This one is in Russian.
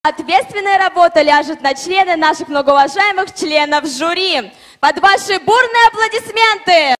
Ответственная работа ляжет на члены наших многоуважаемых членов жюри. Под ваши бурные аплодисменты!